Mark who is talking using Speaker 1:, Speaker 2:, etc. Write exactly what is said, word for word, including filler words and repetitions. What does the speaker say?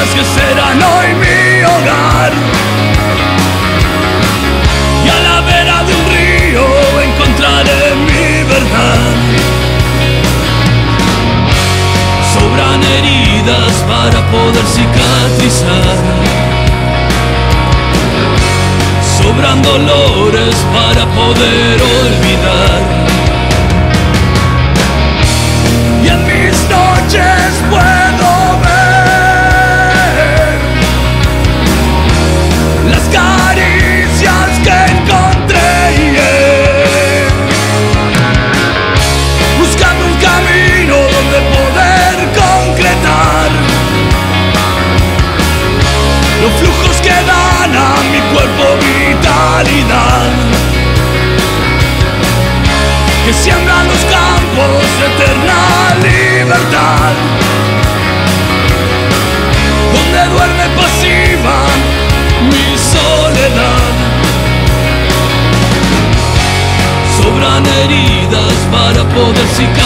Speaker 1: heridas que serán hoy mi hogar. Y a la vera de un río encontraré mi verdad. Sobran heridas para poder cicatrizar, sobran dolores para poder olvidar. Y en mis noches puedo ver las caricias que encontré, yeah. Buscando un camino donde poder concretar los flujos que dan a mi cuerpo vitalidad, que siembran los campos de eterna libertad, donde duerme pasiva mi soledad. Sobran heridas para poder cicatar,